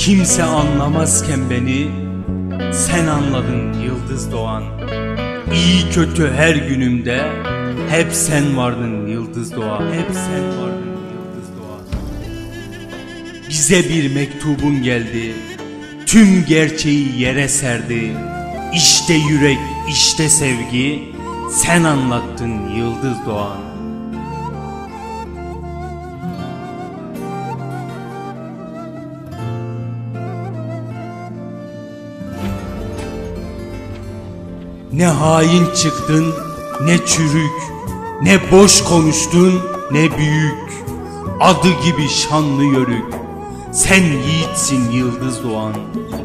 Kimse anlamazken beni sen anladın yıldız doğan. İyi kötü her günümde hep sen vardın yıldız doğan. Hep sen vardın yıldız doğan. Bize bir mektubun geldi, tüm gerçeği yere serdi. İşte yürek, işte sevgi, sen anlattın yıldız doğan. Ne hain çıktın, ne çürük, ne boş konuştun, ne büyük. Adı gibi şanlı yörük, sen yiğitsin yıldız doğan.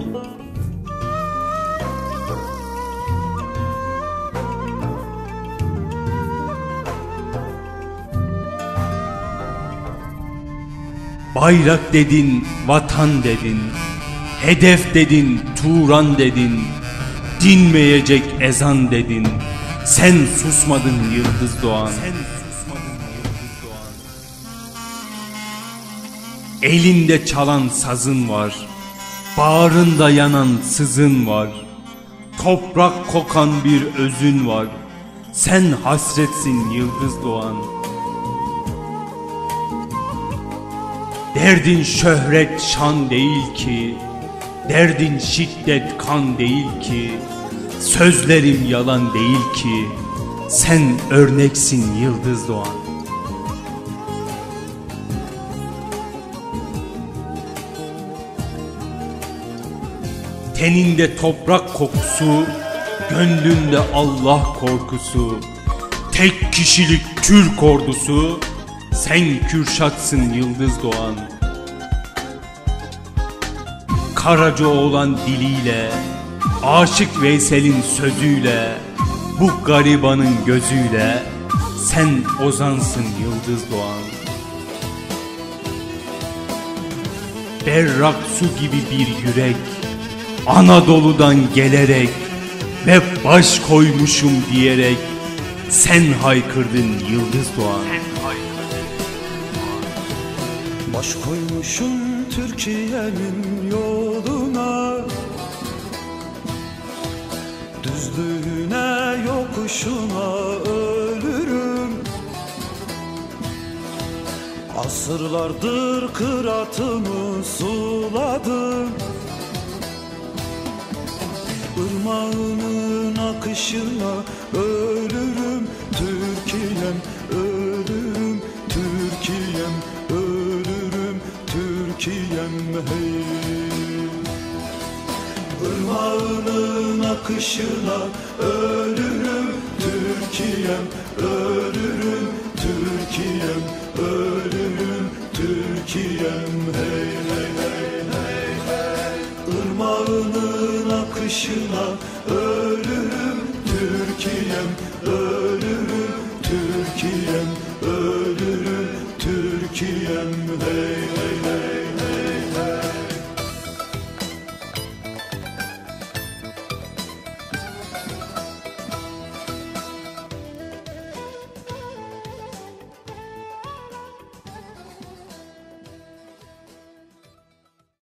Bayrak dedin, vatan dedin, hedef dedin, Turan dedin, dinmeyecek ezan dedin, sen susmadın yıldız doğan. Sen susmadın yıldız doğan. Elinde çalan sazın var, bağrında yanan sızın var, toprak kokan bir özün var, sen hasretsin yıldız doğan. Derdin şöhret şan değil ki, derdin şiddet kan değil ki, sözlerim yalan değil ki, sen örneksin yıldız doğan. Teninde toprak kokusu, gönlünde Allah korkusu, tek kişilik Türk ordusu, sen Kürşatsın yıldız doğan. Karacaoğlan diliyle, Aşık Veysel'in sözüyle, bu garibanın gözüyle, sen ozansın yıldız doğan. Berrak su gibi bir yürek, Anadolu'dan gelerek ve baş koymuşum diyerek, sen haykırdın yıldız doğan. Baş koymuşum Türkiye'nin yoluna, düzlüğüne yokuşuna ölürüm. Asırlardır kıratımı suladım, ırmağının akışına ölürüm. Türkiye'm ölürüm, Türkiye'm ölürüm, Türkiye'm hey. Irmağının akışına ölürüm, Türkiye'm ölürüm, Türkiye'm ölürüm, Türkiye'm hey hey hey hey hey. Irmağının akışına ölürüm, Türkiye'm ölürüm, Türkiye'm ölürüm, Türkiye'm hey hey.